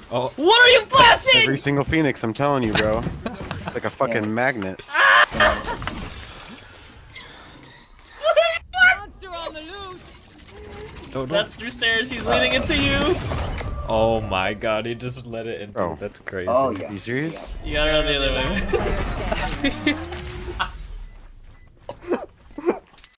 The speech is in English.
Oh, What are you flashing? Every single Phoenix, I'm telling you, bro. It's like a fucking magnet. Monster on the loose. don't. That's through stairs. He's leading into you. Oh my god, he just let it into. Oh. That's crazy. Oh yeah. Are you serious? You gotta run the other way. Player standing.